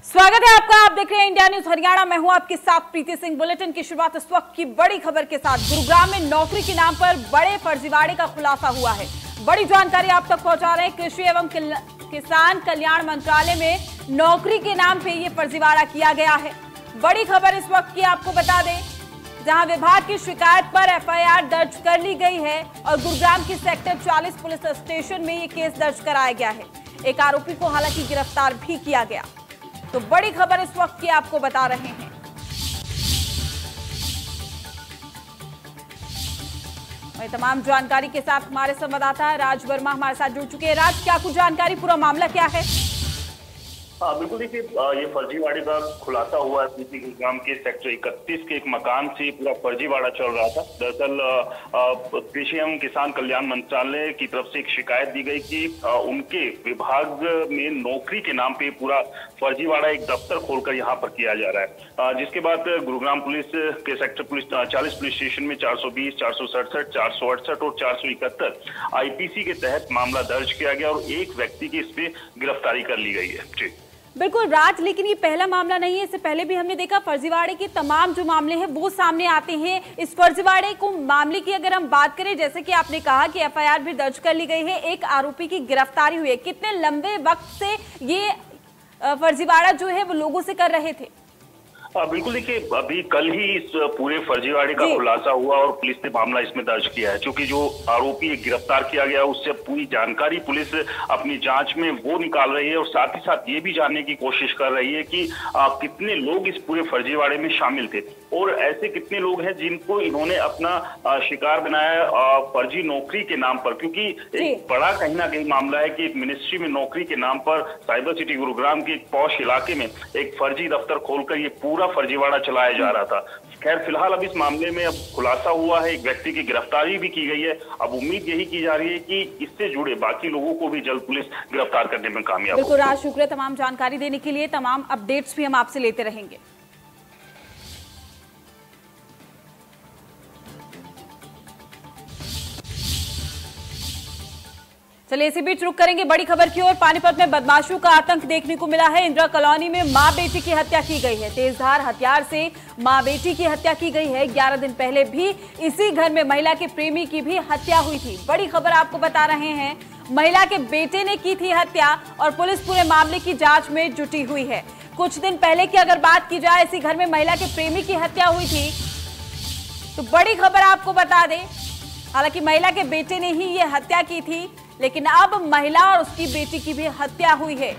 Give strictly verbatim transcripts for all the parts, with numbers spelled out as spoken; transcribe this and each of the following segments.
स्वागत है आपका। आप देख रहे हैं इंडिया न्यूज हरियाणा। मैं हूं आपके साथ प्रीति सिंह। बुलेटिन की शुरुआत इस वक्त की बड़ी खबर के साथ। गुरुग्राम में नौकरी के नाम पर बड़े फर्जीवाड़े का खुलासा हुआ है। बड़ी जानकारी आप तक पहुंचा रहे हैं। कृषि एवं किसान कल्याण मंत्रालय में नौकरी के नाम पे ये फर्जीवाड़ा किया गया है। बड़ी खबर इस वक्त की आपको बता दें, जहां विभाग की शिकायत पर एफ आई आर दर्ज कर ली गई है और गुरुग्राम की सेक्टर चालीस पुलिस स्टेशन में ये केस दर्ज कराया गया है। एक आरोपी को हालांकि गिरफ्तार भी किया गया। तो बड़ी खबर इस वक्त की आपको बता रहे हैं। और तमाम जानकारी के साथ हमारे संवाददाता राज वर्मा हमारे साथ जुड़ चुके हैं। राज, क्या कुछ जानकारी, पूरा मामला क्या है? हाँ बिल्कुल, देखिए ये फर्जीवाड़े का खुलासा हुआ है। गुरुग्राम के सेक्टर इकतीस के एक मकान से पूरा फर्जीवाड़ा चल रहा था। दरअसल कृषि एवं किसान कल्याण मंत्रालय की तरफ से एक शिकायत दी गई कि उनके विभाग में नौकरी के नाम पे पूरा फर्जीवाड़ा एक दफ्तर खोलकर यहाँ पर किया जा रहा है। जिसके बाद गुरुग्राम पुलिस के सेक्टर पुलिस चालीस पुलिस स्टेशन में चार सौ बीस, चार सौ सड़सठ, चार सौ अड़सठ और चार सौ इकहत्तर आई पी सी के तहत मामला दर्ज किया गया और एक व्यक्ति की इस पे गिरफ्तारी कर ली गई है। जी बिल्कुल राज, लेकिन ये पहला मामला नहीं है। इससे पहले भी हमने देखा फर्जीवाड़े के तमाम जो मामले हैं वो सामने आते हैं। इस फर्जीवाड़े को मामले की अगर हम बात करें, जैसे कि आपने कहा कि एफ आई आर भी दर्ज कर ली गई है, एक आरोपी की गिरफ्तारी हुई है। कितने लंबे वक्त से ये फर्जीवाड़ा जो है वो लोगों से कर रहे थे? आ, बिल्कुल, देखिए अभी कल ही इस पूरे फर्जीवाड़े का खुलासा हुआ और पुलिस ने मामला इसमें दर्ज किया है। क्योंकि जो आरोपी गिरफ्तार किया गया उससे पूरी जानकारी पुलिस अपनी जांच में वो निकाल रही है और साथ ही साथ ये भी जानने की कोशिश कर रही है कि आ, कितने लोग इस पूरे फर्जीवाड़े में शामिल थे और ऐसे कितने लोग हैं जिनको इन्होंने अपना आ, शिकार बनाया फर्जी नौकरी के नाम पर। क्योंकि एक बड़ा कहीं ना कहीं मामला है कि मिनिस्ट्री में नौकरी के नाम पर साइबर सिटी गुरुग्राम के एक पॉश इलाके में एक फर्जी दफ्तर खोलकर ये पूरा फर्जीवाड़ा चलाया जा रहा था। खैर फिलहाल अब इस मामले में अब खुलासा हुआ है, एक व्यक्ति की गिरफ्तारी भी की गई है। अब उम्मीद यही की जा रही है कि इससे जुड़े बाकी लोगों को भी जल्द पुलिस गिरफ्तार करने में कामयाब हो। बिल्कुल राज, शुक्रिया तमाम जानकारी देने के लिए। तमाम अपडेट्स भी हम आपसे लेते रहेंगे। चलिए इसी बीच रुक करेंगे बड़ी खबर की ओर। पानीपत में बदमाशों का आतंक देखने को मिला है। इंदिरा कॉलोनी में मां बेटी की हत्या की गई है। तेजधार हथियार से मां बेटी की हत्या की गई है। ग्यारह दिन पहले भी इसी घर में महिला के प्रेमी की भी हत्या हुई थी। बड़ी खबर आपको बता रहे हैं, महिला के बेटे ने की थी हत्या और पुलिस पूरे मामले की जांच में जुटी हुई है। कुछ दिन पहले की अगर बात की जाए, इसी घर में महिला के प्रेमी की हत्या हुई थी। तो बड़ी खबर आपको बता दें, हालांकि महिला के बेटे ने ही ये हत्या की थी, लेकिन अब महिला और उसकी बेटी की भी हत्या हुई है।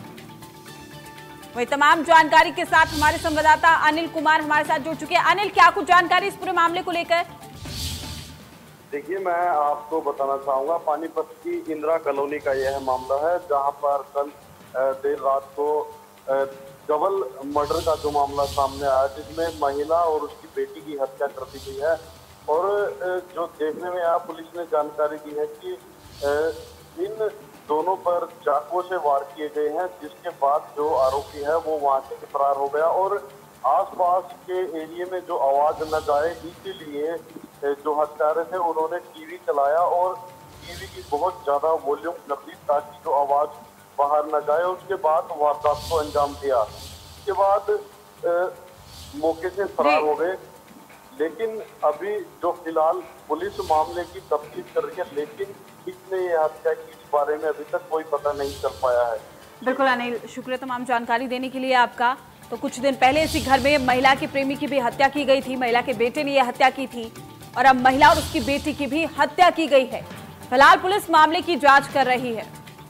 वही तमाम जानकारी के साथ हमारे संवाददाता अनिल कुमार हमारे साथ जुड़ चुके हैं। अनिल, क्या कुछ जानकारी इस पूरे मामले को लेकर? देखिए, मैं आपको बताना चाहूंगा, पानीपत की इंदिरा कॉलोनी का यह मामला है, जहां पर कल देर रात को डबल मर्डर का जो मामला सामने आया, जिसमें महिला और उसकी बेटी की हत्या कर दी गई है। और जो देखने में यहाँ पुलिस ने जानकारी दी है कि इन दोनों पर चाकुओं से वार किए गए हैं, जिसके बाद जो आरोपी है वो वहां से फरार हो गया और आसपास के एरिया में जो आवाज न जाए इसीलिए जो हत्यारे थे उन्होंने टीवी चलाया और टीवी की बहुत ज्यादा वॉल्यूम कर दी ताकि जो आवाज बाहर न जाए। उसके बाद वारदात को अंजाम दिया। उसके बाद मौके से फरार हो गए। लेकिन अभी जो फिलहाल पुलिस मामले की तफ्तीश कर रही है, लेकिन किसने ये हत्या की इस बारे में अभी तक कोई पता नहीं चल पाया है। बिल्कुल अनिल, शुक्रिया तमाम जानकारी देने के लिए आपका। तो कुछ दिन पहले इसी घर में महिला के प्रेमी की भी हत्या की गई थी। महिला के बेटे ने यह हत्या की थी और अब महिला और उसकी बेटी की भी हत्या की गई है। फिलहाल पुलिस मामले की जांच कर रही है।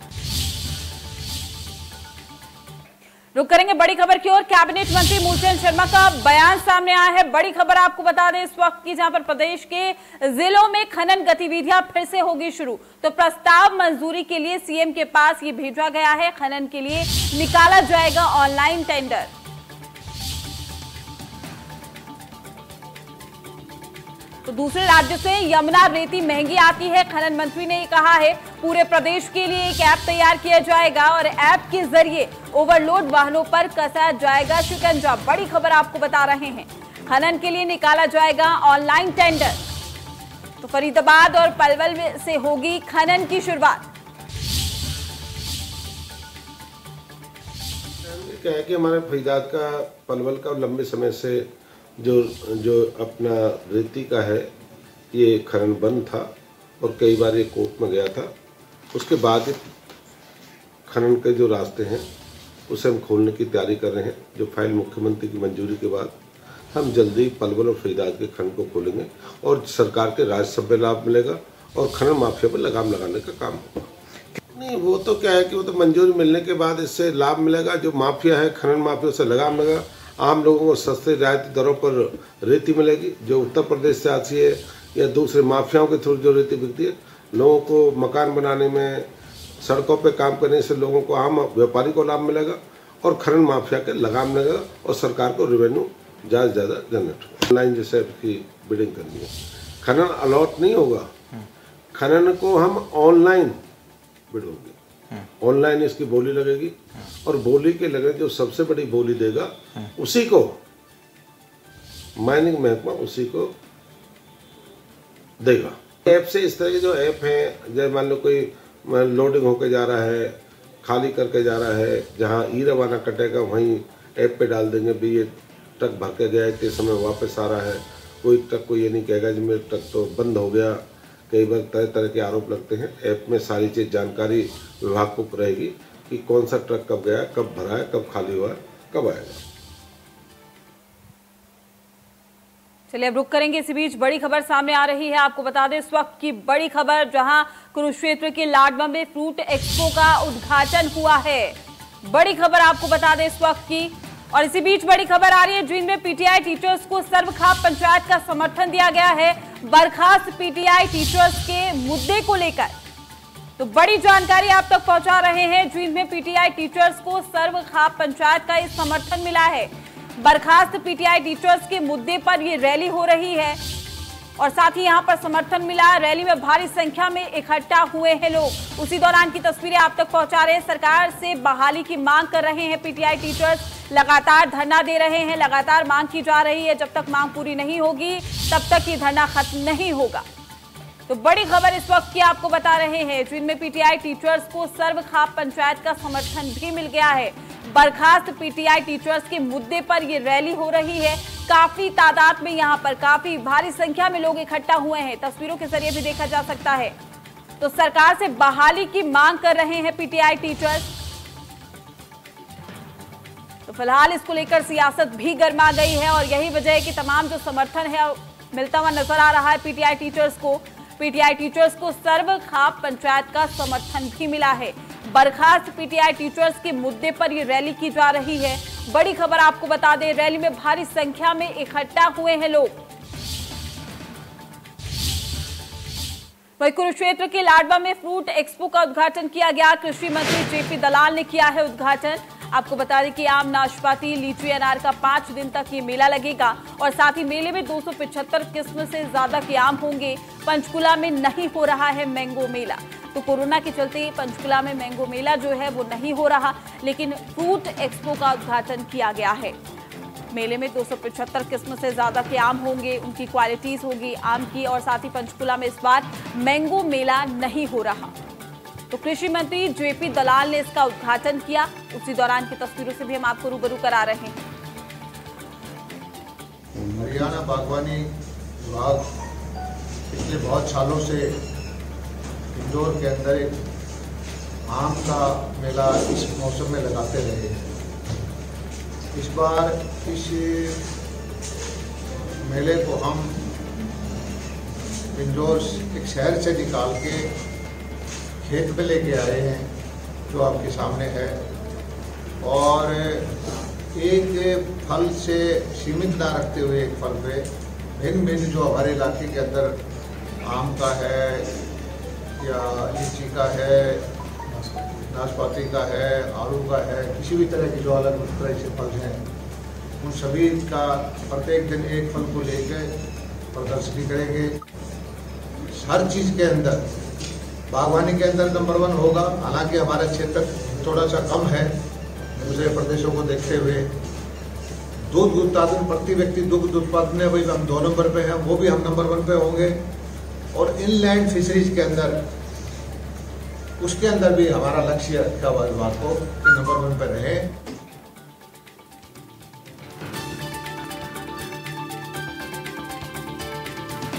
रुक करेंगे बड़ी खबर की ओर। कैबिनेट मंत्री मूलचंद शर्मा का बयान सामने आया है। बड़ी खबर आपको बता दें इस वक्त की, जहां पर प्रदेश के जिलों में खनन गतिविधियां फिर से होगी शुरू। तो प्रस्ताव मंजूरी के लिए सीएम के पास ये भेजा गया है। खनन के लिए निकाला जाएगा ऑनलाइन टेंडर। तो दूसरे राज्य से यमुना रेती महंगी आती है। खनन मंत्री ने ये कहा है, पूरे प्रदेश के लिए एक ऐप तैयार किया जाएगा और ऐप के जरिए ओवरलोड वाहनों पर कसा जाएगा शिकंजा। बड़ी खबर आपको बता रहे हैं, खनन के लिए निकाला जाएगा ऑनलाइन टेंडर। तो फरीदाबाद और पलवल से होगी खनन की शुरुआत। क्या है कि हमारे फरीदाबाद का पलवल का लंबे समय से जो जो अपना रेती का है ये खनन बंद था और कई बार ये कोर्ट में गया था। उसके बाद खनन के जो रास्ते हैं उसे हम खोलने की तैयारी कर रहे हैं। जो फाइल मुख्यमंत्री की मंजूरी के बाद हम जल्दी पलवल और फरीदाबाद के खनन को खोलेंगे और सरकार के राजस्व में लाभ मिलेगा और खनन माफिया पर लगाम लगाने का काम होगा। नहीं, वो तो क्या है कि वो तो मंजूरी मिलने के बाद इससे लाभ मिलेगा। जो माफिया है खनन माफिया से लगाम लगेगा। आम लोगों को सस्ते रियायती दरों पर रेती मिलेगी जो उत्तर प्रदेश से आती है या दूसरे माफियाओं के थ्रू जो रेती बिकती है। लोगों को मकान बनाने में, सड़कों पे काम करने से लोगों को, आम व्यापारी को लाभ मिलेगा और खनन माफिया के लगाम लगेगा और सरकार को रेवेन्यू ज़्यादा से ज़्यादा जनरेट होगा। ऑनलाइन जैसे की बिडिंग करनी है, खनन अलॉट नहीं होगा, खनन को हम ऑनलाइन बिड होगी, ऑनलाइन इसकी बोली लगेगी और बोली के लगने जो सबसे बड़ी बोली देगा उसी को माइनिंग महकमा उसी को देगा। ऐप से इस तरह के जो ऐप हैं, जैसे मान लो कोई लोडिंग होके जा रहा है, खाली करके जा रहा है, जहाँ ई रवाना कटेगा वहीं ऐप पे डाल देंगे भी ये ट्रक भर के गया इतने समय वापस आ रहा है। कोई ट्रक को ये नहीं कहेगा जी मेरा ट्रक तो बंद हो गया। कई बार तरह तरह के आरोप लगते हैं। ऐप में सारी चीज़ जानकारी विभाग को रहेगी कि कौन सा ट्रक कब गया, कब भरा है, कब खाली हुआ है, कब आएगा। चलिए अब रुक करेंगे। इसी बीच बड़ी खबर सामने आ रही है। आपको बता दें इस वक्त की बड़ी खबर, जहां कुरुक्षेत्र के लाडवा में फ्रूट एक्सपो का उद्घाटन हुआ है। बड़ी खबर आपको बता दें इस वक्त की। और इसी बीच बड़ी खबर आ रही है जिनमें पीटीआई टीचर्स को सर्वखाप पंचायत का समर्थन दिया गया है बर्खास्त पीटीआई टीचर्स के मुद्दे को लेकर। तो बड़ी जानकारी आप तक पहुंचा रहे हैं। जिनमें पीटीआई टीचर्स को सर्वखाप पंचायत का इस समर्थन मिला है। बर्खास्त पीटीआई टीचर्स के मुद्दे पर ये रैली हो रही है और साथ ही यहां पर समर्थन मिला। रैली में भारी संख्या में इकट्ठा हुए हैं लोग। उसी दौरान की तस्वीरें आप तक पहुंचा रहे हैं। सरकार से बहाली की मांग कर रहे हैं पीटीआई टीचर्स, लगातार धरना दे रहे हैं, लगातार मांग की जा रही है। जब तक मांग पूरी नहीं होगी तब तक ये धरना खत्म नहीं होगा। तो बड़ी खबर इस वक्त की आपको बता रहे हैं जिनमें पीटीआई टीचर्स को सर्वखाप पंचायत का समर्थन भी मिल गया है। बर्खास्त पीटीआई टीचर्स के मुद्दे पर ये रैली हो रही है। काफी तादाद में यहाँ पर काफी भारी संख्या में लोग इकट्ठा हुए हैं। तस्वीरों के जरिए भी देखा जा सकता है। तो सरकार से बहाली की मांग कर रहे हैं पीटीआई टीचर्स। तो फिलहाल इसको लेकर सियासत भी गर्मा गई है और यही वजह है कि तमाम जो समर्थन है मिलता हुआ नजर आ रहा है पीटीआई टीचर्स को। पीटीआई टीचर्स को सर्वखाप पंचायत का समर्थन भी मिला है। बर्खास्त पीटीआई टीचर्स के मुद्दे पर यह रैली की जा रही है। बड़ी खबर आपको बता दें, रैली में भारी संख्या में इकट्ठा हुए हैं लोग। वहीं कुरुक्षेत्र के लाडवा में फ्रूट एक्सपो का उद्घाटन किया गया। कृषि मंत्री जेपी दलाल ने किया है उद्घाटन। आपको बता दें कि आम, नाशपाती, लीची, अनार का पांच दिन तक ये मेला लगेगा और साथ ही मेले में दो सौ पचहत्तर किस्म से ज्यादा के आम होंगे। पंचकुला में नहीं हो रहा है मैंगो मेला, तो कोरोना के चलते पंचकुला में मैंगो मेला जो है वो नहीं हो रहा, लेकिन फ्रूट एक्सपो का उद्घाटन किया गया है। मेले में दो सौ पचहत्तर किस्म से ज्यादा के आम होंगे, उनकी क्वालिटीज होगी आम की, और साथ ही पंचकुला में इस बार मैंगो मेला नहीं हो रहा। तो कृषि मंत्री जेपी दलाल ने इसका उद्घाटन किया। उसी दौरान की तस्वीरों से भी हम आपको रूबरू करा रहे हैं। हरियाणा बागवानी विभाग पिछले बहुत सालों से इंदौर के अंदर एक आम का मेला इस मौसम में लगाते रहे हैं। इस बार इस मेले को हम इंदौर एक शहर से निकाल के खेत पे लेके आए हैं, जो आपके सामने है। और एक फल से सीमित ना रखते हुए एक फल पे भिन्न भिन्न जो हमारे इलाके के अंदर आम का है या लीची का है, नाशपाती का है, आड़ू का है, किसी भी तरह के जो अलग अलग तरह से फल हैं, उन सभी का प्रत्येक दिन एक फल को लेकर प्रदर्शनी करेंगे। हर चीज़ के अंदर बागवानी के अंदर नंबर वन होगा। हालांकि हमारा क्षेत्र थोड़ा सा कम है दूसरे प्रदेशों को देखते हुए। दूध उत्पादन, प्रति व्यक्ति दुग्ध उत्पादन में वही हम दो नंबर पे हैं, वो भी हम नंबर वन पे होंगे। और इनलैंड फिशरीज के अंदर, उसके अंदर भी हमारा लक्ष्य है विभाग को कि नंबर वन पे रहे।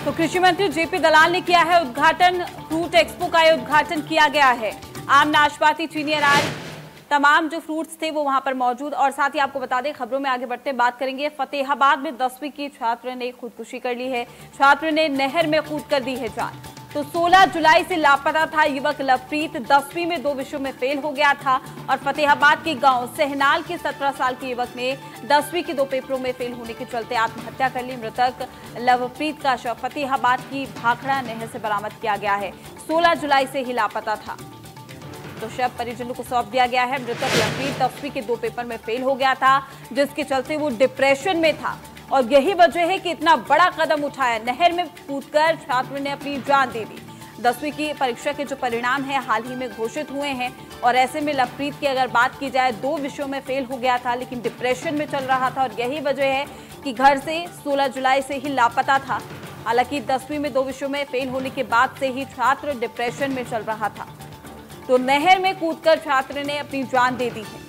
तो कृषि मंत्री जेपी दलाल ने किया है उद्घाटन। फ्रूट एक्सपो का उद्घाटन किया गया है। आम, नाशपाती, चीनी, अनार, तमाम जो फ्रूट्स थे वो वहां पर मौजूद। और साथ ही आपको बता दें, खबरों में आगे बढ़ते बात करेंगे। फतेहाबाद में दसवीं की छात्र ने खुदकुशी कर ली है। छात्र ने नहर में कूद कर दी है जान। तो सोलह जुलाई से लापता था युवक लवप्रीत। दसवीं में दो विषयों में फेल हो गया था और फतेहाबाद के गांव सहनाल के सत्रह साल के युवक ने दसवीं के दो पेपरों में फेल होने के चलते आत्महत्या कर ली। मृतक लवप्रीत का शव फतेहाबाद की भाखड़ा नहर से बरामद किया गया है। सोलह जुलाई से ही लापता था, तो शव परिजनों को सौंप दिया गया है। मृतक लवप्रीत दसवीं के दो पेपर में फेल हो गया था, जिसके चलते वो डिप्रेशन में था और यही वजह है कि इतना बड़ा कदम उठाया। नहर में कूदकर छात्र ने अपनी जान दे दी। दसवीं की परीक्षा के जो परिणाम हैं हाल ही में घोषित हुए हैं और ऐसे में लवप्रीत की अगर बात की जाए, दो विषयों में फेल हो गया था लेकिन डिप्रेशन में चल रहा था और यही वजह है कि घर से सोलह जुलाई से ही लापता था। हालांकि दसवीं में दो विषयों में फेल होने के बाद से ही छात्र डिप्रेशन में चल रहा था, तो नहर में कूदकर छात्र ने अपनी जान दे दी है।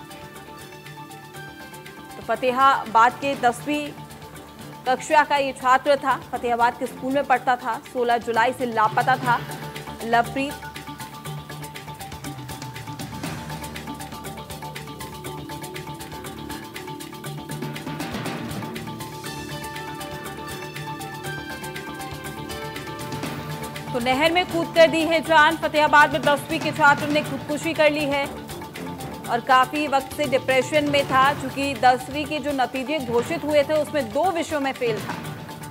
तो फतेहाबाद के दसवीं कक्षा का ये छात्र था, फतेहाबाद के स्कूल में पढ़ता था। सोलह जुलाई से लापता था लवप्रीत। तो नहर में कूद कर दी है जान। फतेहाबाद में दसवीं के छात्र ने खुदकुशी कर ली है और काफी वक्त से डिप्रेशन में था, क्योंकि दसवीं के जो नतीजे घोषित हुए थे उसमें दो विषयों में फेल था।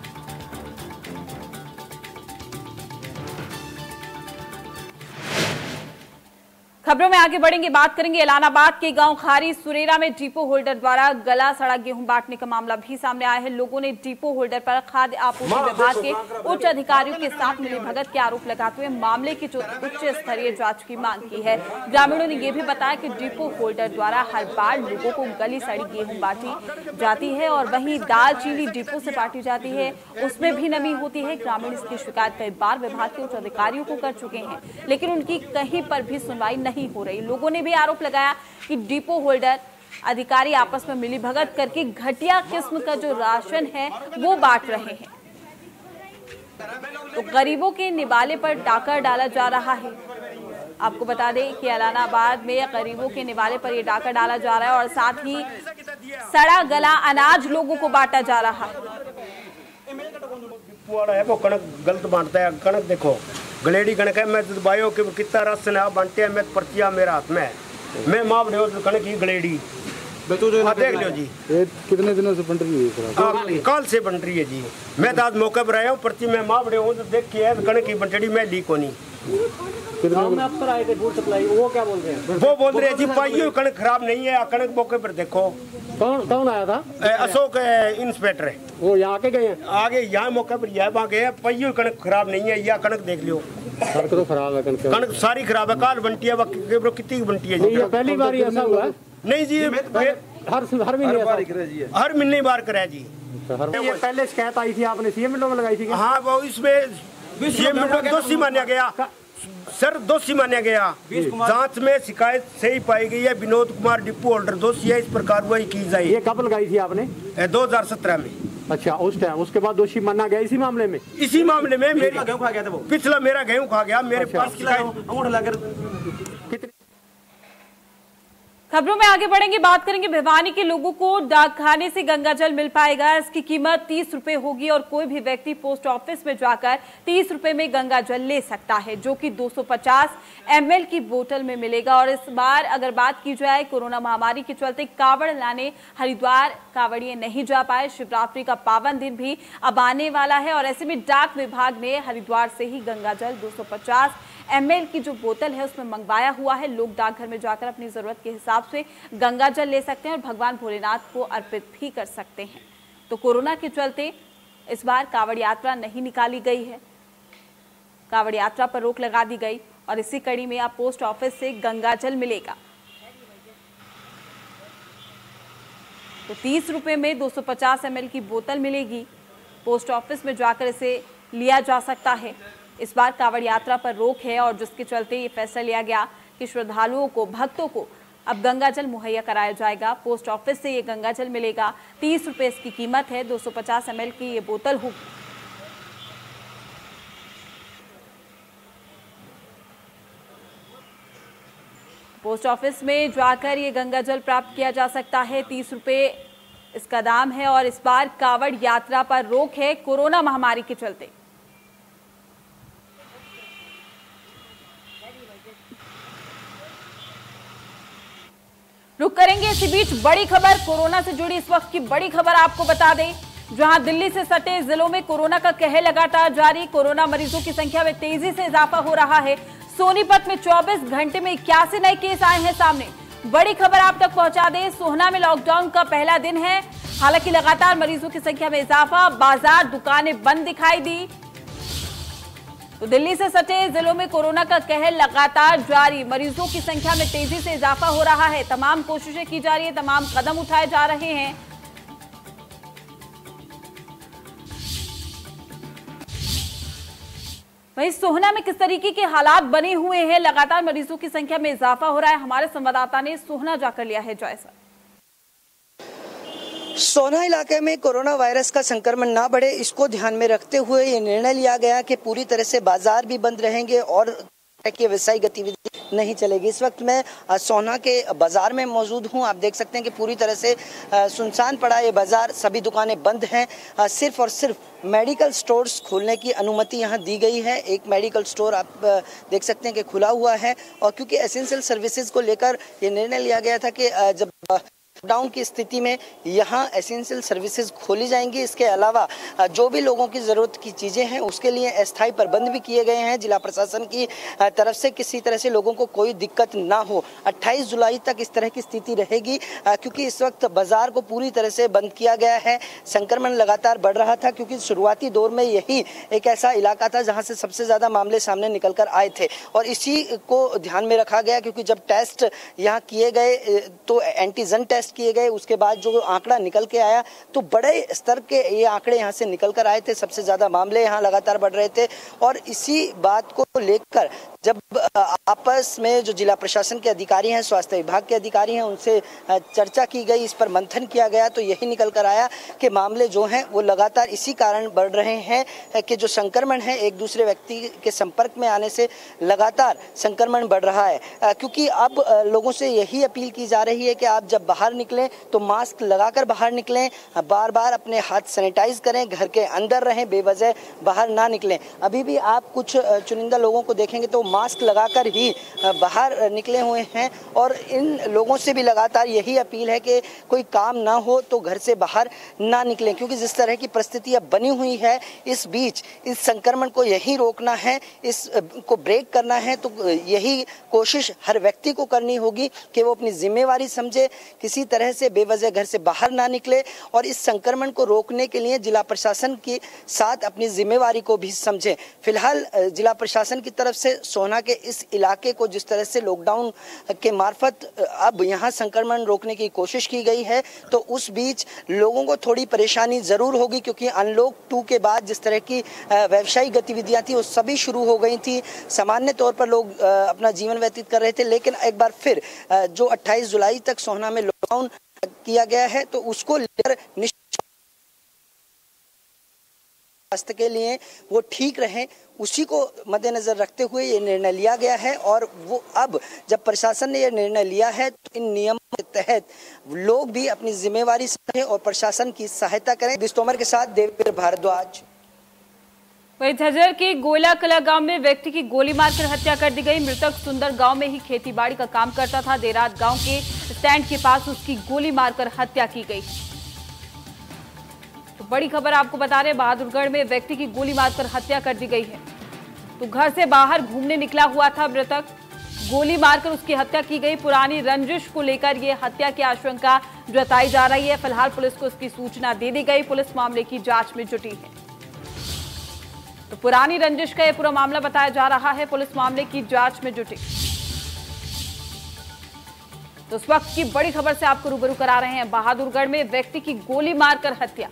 खबरों में आगे बढ़ेंगे, बात करेंगे एलानाबाद के गांव खारी सुरेरा में डिपो होल्डर द्वारा गला सड़ा गेहूं बांटने का मामला भी सामने आया है। लोगों ने डिपो होल्डर पर खाद्य आपूर्ति विभाग के उच्च अधिकारियों के साथ मिलीभगत के आरोप लगाते हुए मामले की उच्च स्तरीय जांच की मांग की है। ग्रामीणों ने यह भी बताया कि डिपो होल्डर द्वारा हर बार लोगों को गली सड़ी गेहूं बांटी जाती है और वहीं दाल चीनी डिपो से बांटी जाती है, उसमें भी नमी होती है। ग्रामीण इसकी शिकायत कई बार विभाग के उच्च अधिकारियों को कर चुके हैं, लेकिन उनकी कहीं पर भी सुनवाई नहीं हो रही। लोगों ने भी आरोप लगाया कि डिपो होल्डर अधिकारी आपस में मिलीभगत करके घटिया किस्म का जो राशन है वो बांट रहे हैं। तो गरीबों के निवाले पर डाका डाला जा रहा है। आपको बता दें कि एलानाबाद में गरीबों के निवाले पर ये डाका डाला जा रहा है और साथ ही सड़ा गला अनाज लोगों को बांटा जा रहा है। वो कणक गलत बांटता है। कणक देखो गलेडी कणक है, मैं बायो के कितना रस ने आप बांटे हैं, मैं पर्चिया मेरे हाथ में है, मैं माप रहे हो तो कणक की गलेडी देख लो जी। ये कितने दिनों से बन रही है? कल से बन रही है जी। मैं तो आज मौके पर आया हूँ, पर्ची में माप रहे हूँ तो देख के कणक की बंटड़ी में लीक होनी। में अफसर आए थे फूड सप्लाई, वो क्या बोल रहे हैं? वो बोल रहे हैं जी पाइयो कणक खराब नहीं है, कणक मौके पर देखो। कौन कौन आया था? अशोक इंस्पेक्टर है, वो यहाँ के गए हैं आगे यहाँ मौके पर यह वहाँ गए। पाइयो कणक खराब नहीं है, यह कणक देख लो। कणक तो खराब है, कणक कणक सारी खराब है। काल बनती है, कितनी बनती है जी? ये पहली बार ऐसा हुआ है? नहीं जी, हर हर महीने हर महीने बार करा जी। ये पहले शिकायत आई थी आपने सीएम विंडो में लगाई थी? हाँ, वो इसमें सीएम विंडो दोषी माना गया सर, दोषी माना गया। जांच में शिकायत सही पाई गई है। विनोद कुमार डिपो होल्डर दोषी है, इस पर कार्रवाई की जाए। ये कब लगाई थी आपने? दो हजार सत्रह में। अच्छा, उस टाइम उसके बाद दोषी माना गया इसी मामले में? इसी मामले में मेरी गेहूं खा गया था वो। पिछला मेरा गेहूं खा गया, मेरे पास कितने। खबरों में आगे बढ़ेंगे, बात करेंगे भिवानी के लोगों को डाकखाने से गंगा जल मिल पाएगा। इसकी कीमत तीस रुपए होगी और कोई भी व्यक्ति पोस्ट ऑफिस में जाकर तीस रुपए में गंगा जल ले सकता है, जो कि दो सौ पचास एम एल की बोतल में मिलेगा। और इस बार अगर बात की जाए, कोरोना महामारी के चलते कावड़ लाने हरिद्वार कावड़िए नहीं जा पाए। शिवरात्रि का पावन दिन भी अब आने वाला है और ऐसे में डाक विभाग ने हरिद्वार से ही गंगा जल दो सौ पचास एम एल की जो बोतल है उसमें मंगवाया हुआ है। लोग डाकघर में जाकर अपनी जरूरत के हिसाब से गंगा जल ले सकते हैं और भगवान भोलेनाथ को अर्पित भी कर सकते हैं। तो कोरोना के चलते इस बार कावड़ यात्रा नहीं निकाली गई है, कावड़ यात्रा पर रोक लगा दी गई और इसी कड़ी में अब पोस्ट ऑफिस से गंगा जल मिलेगा। तो तीस रुपए में दो सौ पचास एम एल की बोतल मिलेगी। पोस्ट ऑफिस में जाकर इसे लिया जा सकता है। इस बार कावड़ यात्रा पर रोक है और जिसके चलते ये फैसला लिया गया कि श्रद्धालुओं को, भक्तों को अब गंगा जल मुहैया कराया जाएगा। पोस्ट ऑफिस से ये गंगा जल मिलेगा। तीस रुपए इसकी कीमत है। दो सौ पचास एम एल की ये बोतल होगी। पोस्ट ऑफिस में जाकर ये गंगा जल प्राप्त किया जा सकता है। तीस रुपए इसका दाम है और इस बार कांवड़ यात्रा पर रोक है कोरोना महामारी के चलते। रुक करेंगे इसी बीच बड़ी खबर, कोरोना से जुड़ी इस वक्त की बड़ी खबर आपको बता दें, जहां दिल्ली से सटे जिलों में कोरोना का कहर लगातार जारी। कोरोना मरीजों की संख्या में तेजी से इजाफा हो रहा है। सोनीपत में चौबीस घंटे में इक्यासी नए केस आए हैं सामने। बड़ी खबर आप तक पहुंचा दें, सोहना में लॉकडाउन का पहला दिन है, हालांकि लगातार मरीजों की संख्या में इजाफा, बाजार दुकानें बंद दिखाई दी। तो दिल्ली से सटे जिलों में कोरोना का कहर लगातार जारी, मरीजों की संख्या में तेजी से इजाफा हो रहा है। तमाम कोशिशें की जा रही है, तमाम कदम उठाए जा रहे हैं। वहीं सोहना में किस तरीके के हालात बने हुए हैं, लगातार मरीजों की संख्या में इजाफा हो रहा है, हमारे संवाददाता ने सोहना जाकर लिया है जायजा। सोहना इलाके में कोरोना वायरस का संक्रमण ना बढ़े, इसको ध्यान में रखते हुए ये निर्णय लिया गया कि पूरी तरह से बाजार भी बंद रहेंगे और की व्यवसायिक गतिविधि नहीं चलेगी। इस वक्त मैं सोहना के बाजार में मौजूद हूं। आप देख सकते हैं कि पूरी तरह से सुनसान पड़ा ये बाजार, सभी दुकानें बंद हैं। सिर्फ और सिर्फ मेडिकल स्टोर्स खोलने की अनुमति यहां दी गई है। एक मेडिकल स्टोर आप देख सकते हैं कि खुला हुआ है और क्योंकि एसेंशियल सर्विसेज को लेकर ये निर्णय लिया गया था कि जब लॉकडाउन की स्थिति में यहाँ एसेंशियल सर्विसेज खोली जाएंगी। इसके अलावा जो भी लोगों की ज़रूरत की चीज़ें हैं उसके लिए अस्थायी प्रबंध भी किए गए हैं जिला प्रशासन की तरफ से, किसी तरह से लोगों को कोई दिक्कत ना हो। अट्ठाईस जुलाई तक इस तरह की स्थिति रहेगी क्योंकि इस वक्त बाजार को पूरी तरह से बंद किया गया है। संक्रमण लगातार बढ़ रहा था क्योंकि शुरुआती दौर में यही एक ऐसा इलाका था जहाँ से सबसे ज़्यादा मामले सामने निकल कर आए थे और इसी को ध्यान में रखा गया क्योंकि जब टेस्ट यहाँ किए गए तो एंटीजन टेस्ट किए गए, उसके बाद जो आंकड़ा निकल के आया तो बड़े स्तर के ये आंकड़े यहां से निकल कर आए थे। सबसे ज्यादा मामले यहां लगातार बढ़ रहे थे और इसी बात को लेकर जब आपस में जो जिला प्रशासन के अधिकारी हैं, स्वास्थ्य विभाग के अधिकारी हैं, उनसे चर्चा की गई, इस पर मंथन किया गया तो यही निकल कर आया कि मामले जो हैं वो लगातार इसी कारण बढ़ रहे हैं कि जो संक्रमण है एक दूसरे व्यक्ति के संपर्क में आने से लगातार संक्रमण बढ़ रहा है। क्योंकि अब लोगों से यही अपील की जा रही है कि आप जब बाहर निकलें तो मास्क लगाकर बाहर निकलें, बार बार अपने हाथ सैनिटाइज करें, घर के अंदर रहें, बेवजह बाहर ना निकलें। अभी भी आप कुछ चुनिंदा लोगों को देखेंगे तो मास्क लगाकर ही बाहर निकले हुए हैं और इन लोगों से भी लगातार यही अपील है कि कोई काम ना हो तो घर से बाहर ना निकलें क्योंकि जिस तरह की परिस्थिति अब बनी हुई है इस बीच इस संक्रमण को यही रोकना है, इस को ब्रेक करना है तो यही कोशिश हर व्यक्ति को करनी होगी कि वो अपनी जिम्मेवारी समझे, किसी तरह से बेवजह घर से बाहर ना निकले और इस संक्रमण को रोकने के लिए जिला प्रशासन के साथ अपनी जिम्मेवारी को भी समझे। फिलहाल जिला प्रशासन की तरफ से सोहना के इस इलाके को जिस तरह से लॉकडाउन के मार्फत अब यहाँ संक्रमण रोकने की कोशिश की गई है तो उस बीच लोगों को थोड़ी परेशानी जरूर होगी क्योंकि अनलॉक टू के बाद जिस तरह की व्यावसायिक गतिविधियां थी वो सभी शुरू हो गई थी। सामान्य तौर पर लोग अपना जीवन व्यतीत कर रहे थे, लेकिन एक बार फिर जो अट्ठाईस जुलाई तक सोहना में लॉकडाउन किया गया है तो उसको लेकर स्वास्थ्य के लिए वो ठीक रहे, उसी को मद्देनजर रखते हुए ये निर्णय लिया गया है और वो अब जब प्रशासन ने ये निर्णय लिया है तो इन नियमों के तहत लोग भी अपनी जिम्मेवारी समझें और प्रशासन की सहायता करें। दिस्तोमर के साथ देववीर भारद्वाज। वहीं झज्जर के गोला कला गांव में व्यक्ति की गोली मारकर हत्या कर दी गई। मृतक सुंदर गांव में ही खेतीबाड़ी का काम करता था। देर रात गांव के स्टैंड के पास उसकी गोली मारकर हत्या की गई। तो बड़ी खबर आपको बता रहे हैं, बहादुरगढ़ में व्यक्ति की गोली मारकर हत्या कर दी गई है। तो घर से बाहर घूमने निकला हुआ था मृतक, गोली मारकर उसकी हत्या की गई। पुरानी रंजिश को लेकर यह हत्या की आशंका जताई जा रही है। फिलहाल पुलिस को इसकी सूचना दे दी गई, पुलिस मामले की जांच में जुटी है। तो पुरानी रंजिश का यह पूरा मामला बताया जा रहा है, पुलिस मामले की जांच में जुटी। तो उस वक्त की बड़ी खबर से आपको रूबरू करा रहे हैं, बहादुरगढ़ में व्यक्ति की गोली मारकर हत्या।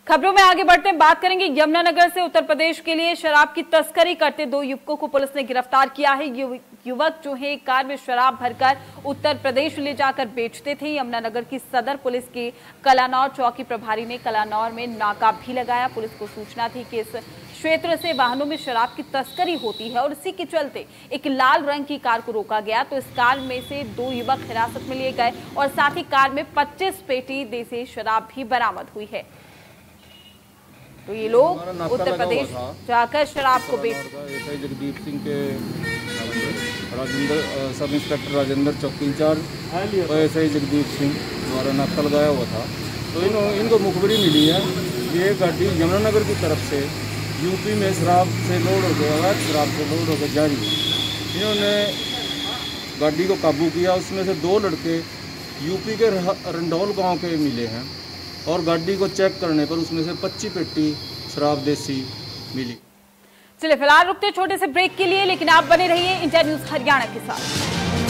खबरों में आगे बढ़ते हैं, बात करेंगे यमुनानगर से। उत्तर प्रदेश के लिए शराब की तस्करी करते दो युवकों को पुलिस ने गिरफ्तार किया है। यु, युवक जो है कार में शराब भरकर उत्तर प्रदेश ले जाकर बेचते थे। यमुनानगर की सदर पुलिस के कलानौर चौकी प्रभारी ने कलानौर में नाका भी लगाया। पुलिस को सूचना थी कि इस क्षेत्र से वाहनों में शराब की तस्करी होती है और इसी के चलते एक लाल रंग की कार को रोका गया तो इस कार में से दो युवक हिरासत में लिए गए और साथ ही कार में पच्चीस पेटी देसी शराब भी बरामद हुई है। तो ये लोग उत्तर प्रदेश जाकर शराब को बेच जगदीप सिंह के राजेंद्र सब इंस्पेक्टर राजेंद्र चौकी इंचार्ज और ऐसे ही जगदीप सिंह द्वारा नाका लगाया हुआ था। तो इन इनको मुखबिरी मिली है कि ये गाड़ी यमुनानगर की तरफ से यूपी में शराब से लोड होकर अवैध शराब से लोड होकर जा रही है। इन्होंने गाड़ी को काबू किया। उसमें से दो लड़के यूपी के रंडौल गांव के मिले हैं और गाड़ी को चेक करने पर उसमें से पच्चीस पेटी शराब देसी मिली। चलिए फिलहाल रुकते छोटे से ब्रेक के लिए, लेकिन आप बने रहिए इंडिया न्यूज हरियाणा के साथ।